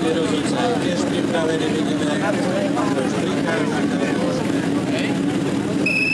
sobie rozrzucają. Tiež pripravené vidíme aj trošku likárna.